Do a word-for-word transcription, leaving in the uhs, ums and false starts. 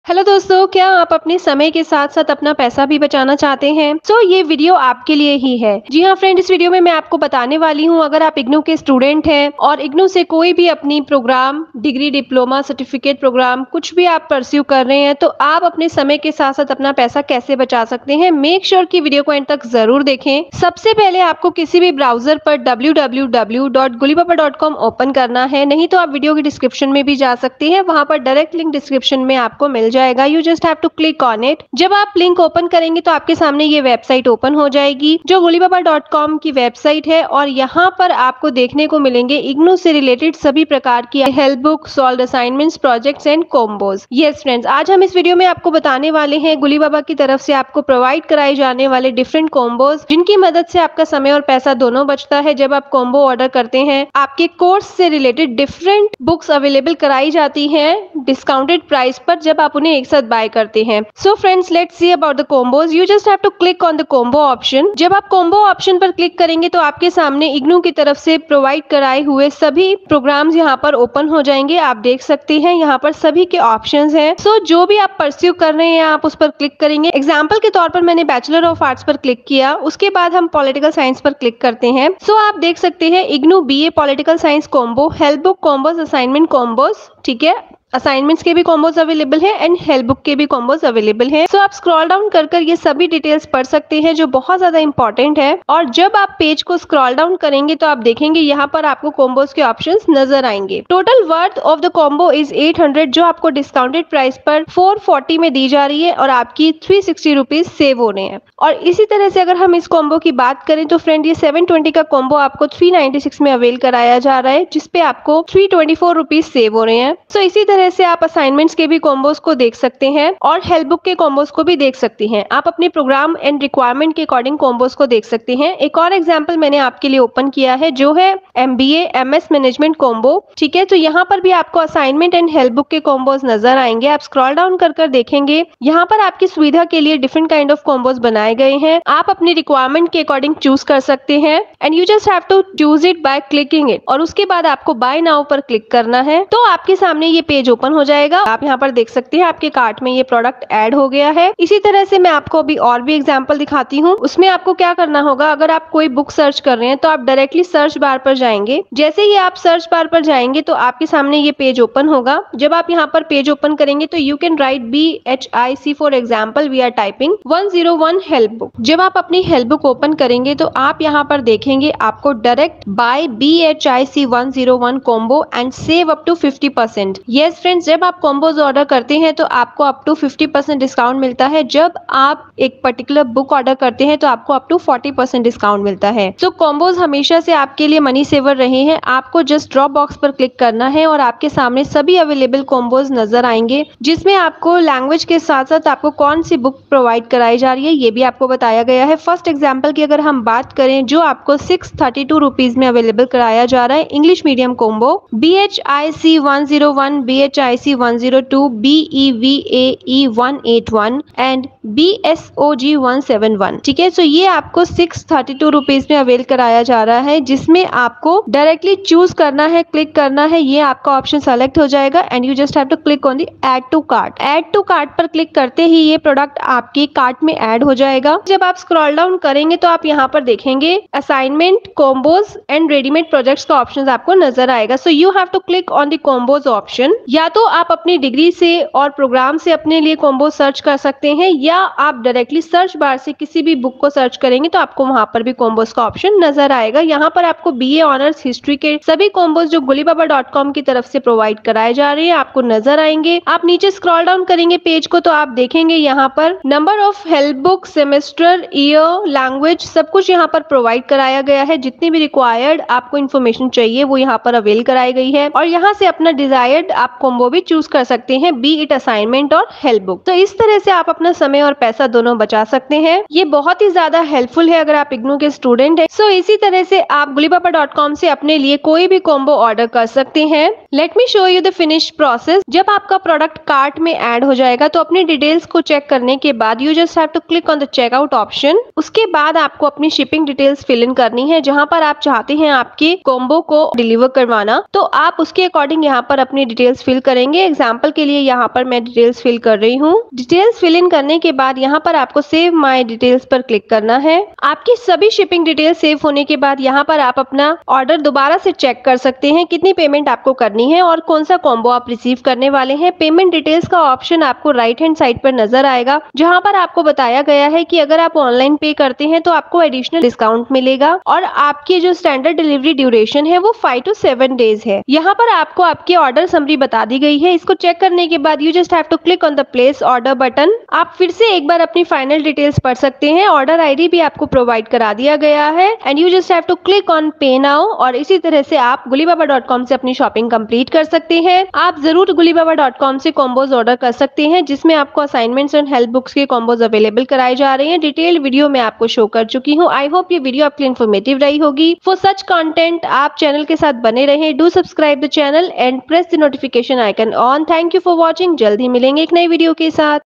Hello दोस्तों, क्या आप अपने समय के साथ साथ अपना पैसा भी बचाना चाहते हैं? तो ये वीडियो आपके लिए ही है। जी हाँ फ्रेंड, इस वीडियो में मैं आपको बताने वाली हूँ, अगर आप इग्नू के स्टूडेंट हैं और इग्नू से कोई भी अपनी program, degree, diploma, certificate program कुछ भी आप परस्यू कर रहे हैं, तो आप अपने समय के साथ साथ अपना पैसा कैसे बचा सकते हैं। मेक श्योर की वीडियो को एंड तक जरूर देखें। सबसे पहले आपको किसी भी ब्राउजर पर W W W dot Gullybaba dot com open करना है, नहीं तो आप वीडियो की डिस्क्रिप्शन में भी जा सकती हैं, वहां पर डायरेक्ट लिंक डिस्क्रिप्शन में आपको मिल जाएगा। You just have to click on it. जब आप लिंक ओपन करेंगे तो आपके सामने ये वेबसाइट ओपन हो जाएगी, जो गुलीबाबा डॉट कॉम की वेबसाइट है, और यहाँ पर आपको देखने को मिलेंगे इग्नू से रिलेटेड सभी प्रकार की help book, solve assignments, projects and combos. Yes friends, आज हम इस वीडियो में आपको बताने वाले हैं गुलीबाबा की तरफ से आपको प्रोवाइड कराए जाने वाले डिफरेंट कॉम्बोज, जिनकी मदद से आपका समय और पैसा दोनों बचता है। जब आप कॉम्बो ऑर्डर करते हैं, आपके कोर्स से रिलेटेड डिफरेंट बुक्स अवेलेबल कराई जाती हैं डिस्काउंटेड प्राइस पर, जब आप उन्हें एक साथ बाय करते हैं। So friends, let's see about the combos. You just have to click on the combo option. जब आप कॉम्बो ऑप्शन पर क्लिक करेंगे तो आपके सामने इग्नू की तरफ से प्रोवाइड कराए हुए सभी प्रोग्राम्स यहाँ पर ओपन हो जाएंगे। आप देख सकते हैं यहाँ पर सभी के ऑप्शंस हैं। सो so, जो भी आप परस्यू कर रहे हैं आप उस पर क्लिक करेंगे। एग्जाम्पल के तौर पर मैंने बैचलर ऑफ आर्ट्स पर क्लिक किया, उसके बाद हम पॉलिटिकल साइंस पर क्लिक करते हैं। सो so, आप देख सकते हैं IGNOU B A political science combo, help book combos, assignment combos, ठीक है, असाइनमेंट्स के भी कॉम्बोज अवेलेबल हैं एंड हेल्प बुक के भी कॉम्बोज अवेलेबल हैं। सो so, आप स्क्रॉल डाउन कर कर ये सभी डिटेल्स पढ़ सकते हैं, जो बहुत ज्यादा इंपॉर्टेंट है। और जब आप पेज को स्क्रॉल डाउन करेंगे तो आप देखेंगे यहाँ पर आपको कॉम्बोज के ऑप्शंस नजर आएंगे। Total worth of the combo is eight hundred, जो आपको डिस्काउंटेड प्राइस पर फोर फोर्टी में दी जा रही है और आपकी थ्री सिक्सटी रुपीज सेव हो रहे हैं। और इसी तरह से अगर हम इस कॉम्बो की बात करें तो फ्रेंड, ये सेवन ट्वेंटी का कॉम्बो आपको थ्री नाइनटी सिक्स में अवेल कराया जा रहा है, जिसपे आपको three twenty four rupees save हो रहे हैं। सो so, इसी तरह से आप असाइनमेंट के भी कॉम्बोज को देख सकते हैं और हेल्प बुक के कॉम्बोज को भी देख सकते हैं। आप अपने प्रोग्राम एंड रिक्वायरमेंट के अकॉर्डिंग कॉम्बोज को देख सकते हैं। एक और एग्जांपल मैंने आपके लिए ओपन किया है, जो है एमबीए एमएस मैनेजमेंट कॉम्बो, ठीक है। तो यहाँ पर भी आपको असाइनमेंट एंड हेल्प बुक के कॉम्बोज नजर आएंगे। आप स्क्रॉल डाउन कर कर देखेंगे, यहाँ पर आपकी सुविधा के लिए डिफरेंट काइंड ऑफ कॉम्बोज बनाए गए हैं। आप अपनी रिक्वायरमेंट के अकॉर्डिंग चूज कर सकते हैं and you just have to choose it by clicking it, और उसके बाद आपको बाय नाउ पर क्लिक करना है तो आपके सामने ये पेज ओपन हो जाएगा। आप यहाँ पर देख सकते हैं आपके कार्ट में ये प्रोडक्ट ऐड हो गया है। इसी तरह से मैं आपको अभी और भी एग्जांपल दिखाती हूँ। उसमें आपको क्या करना होगा, अगर आप कोई बुक सर्च कर रहे हैं तो आप डायरेक्टली सर्च बार पर जाएंगे। जैसे ही आप सर्च बार पर जाएंगे तो आपके सामने ये पेज ओपन होगा। जब आप यहाँ पर पेज ओपन करेंगे तो you can write B H I C for example we are typing one zero one help book. जब आप अपनी हेल्प बुक ओपन करेंगे तो आप यहाँ पर देखेंगे आपको direct buy B H I C one zero one combo and save up to fifty percent. Yes friends, जब आप कॉम्बोज ऑर्डर करते हैं तो आपको up to fifty percent discount मिलता है। जब आप एक पर्टिकुलर बुक ऑर्डर करते हैं तो आपको up to forty percent discount मिलता है। तो कॉम्बोज हमेशा से आपके लिए मनी सेवर रहे हैं। आपको जस्ट ड्रॉप बॉक्स पर क्लिक करना है और आपके सामने सभी अवेलेबल कॉम्बोज नजर आएंगे, जिसमें आपको लैंग्वेज के साथ साथ आपको कौन सी बुक प्रोवाइड कराई जा रही है ये भी आपको बताया गया है। फर्स्ट एग्जाम्पल की अगर हम बात करें, जो आपको सिक्स थर्टी टू रुपीज में अवेलेबल कराया जा रहा है, English medium combo B H I C one zero one, B H I C one zero two, B E V A E one eight one and B S O G one seven one, ठीक है। सो ये आपको six thirty two rupees में avail कराया जा रहा है, जिसमें आपको डायरेक्टली चूज करना है, क्लिक करना है, ये आपका ऑप्शन सेलेक्ट हो जाएगा and you just have to click on the add to cart. Add to cart पर क्लिक करते ही ये प्रोडक्ट आपके कार्ट में ऐड हो जाएगा। जब आप स्क्रॉल डाउन करेंगे तो आप यहाँ पर देखेंगे assignment, combos and readymade projects का ऑप्शन आपको नजर आएगा। So you have to click on the combos option. या तो आप अपनी डिग्री से और प्रोग्राम से अपने लिए कॉम्बो सर्च कर सकते हैं, या आप डायरेक्टली सर्च बार से किसी भी बुक को सर्च करेंगे तो आपको वहां पर भी कॉम्बोज का ऑप्शन नजर आएगा। यहाँ पर आपको बीए ऑनर्स हिस्ट्री के सभी कॉम्बोज जो गुलीबाबा डॉट कॉम की तरफ से प्रोवाइड कराए जा रहे हैं आपको नजर आएंगे। आप नीचे स्क्रॉल डाउन करेंगे पेज को तो आप देखेंगे यहाँ पर number of help book, semester, year, language, सब कुछ यहाँ पर प्रोवाइड कराया गया है। जितनी भी रिक्वायर्ड आपको इन्फॉर्मेशन चाहिए वो यहाँ पर अवेल कराई गई है, और यहाँ से अपना डिजायर्ड आप कॉम्बो भी चूज कर सकते हैं, बी इट असाइनमेंट और हेल्प बुक। तो इस तरह से आप अपना समय और पैसा दोनों बचा सकते हैं। ये बहुत ही ज्यादा हेल्पफुल है अगर आप इग्नू के स्टूडेंट हैं। सो इसी तरह से आप गुलीबाबा डॉट कॉम से अपने लिए कोई भी कॉम्बो ऑर्डर कर सकते हैं। Let me show you the finish process. जब आपका प्रोडक्ट कार्ट में ऐड हो जाएगा तो अपनी डिटेल्स को चेक करने के बाद you just have to click on the checkout option. उसके बाद आपको अपनी शिपिंग डिटेल्स फिल इन करनी है, जहां पर आप चाहते हैं आपके कॉम्बो को डिलीवर करवाना, तो आप उसके अकॉर्डिंग यहाँ पर अपनी डिटेल्स फिल करेंगे। एग्जाम्पल के लिए यहाँ पर मैं डिटेल्स फिल कर रही हूँ। डिटेल्स फिल इन करने के बाद यहाँ पर आपको सेव माई डिटेल्स पर क्लिक करना है। आपकी सभी शिपिंग डिटेल्स सेव होने के बाद यहाँ पर आप अपना ऑर्डर दोबारा से चेक कर सकते हैं, कितनी पेमेंट आपको करनी है और कौन सा कॉम्बो आप रिसीव करने वाले हैं। पेमेंट डिटेल्स का ऑप्शन आपको राइट हैंड साइड पर नजर आएगा, जहां पर आपको बताया गया है कि अगर आप ऑनलाइन पे करते हैं तो आपको एडिशनल डिस्काउंट मिलेगा और आपकी जो स्टैंडर्ड डिलीवरी ड्यूरेशन है वो फाइव टू सेवन डेज है। यहाँ पर आपको आपकी ऑर्डर समरी बता दी गई है। इसको चेक करने के बाद you just have to click on the place order button. आप फिर से एक बार अपनी फाइनल डिटेल्स पढ़ सकते हैं। ऑर्डर आईडी भी आपको प्रोवाइड करा दिया गया है and you just have to click on pay now. और इसी तरह से आप गुलीबाबा डॉट कॉम से अपनी शॉपिंग कंप्लीट कर सकते हैं। आप जरूर गुलीबाबा डॉट कॉम से कॉम्बोज ऑर्डर कर सकते हैं, जिसमें आपको असाइनमेंट्स एंड हेल्प बुक्स के कॉम्बोज अवेलेबल कराए जा रहे हैं। डिटेल्ड वीडियो में आपको शो कर चुकी हूँ। आई होप ये वीडियो आपके लिए इन्फॉर्मेटिव रही होगी। फॉर सच कंटेंट आप चैनल के साथ बने रहें। Do subscribe the channel and press the notification icon on. Thank you for watching. जल्द ही मिलेंगे एक नई वीडियो के साथ।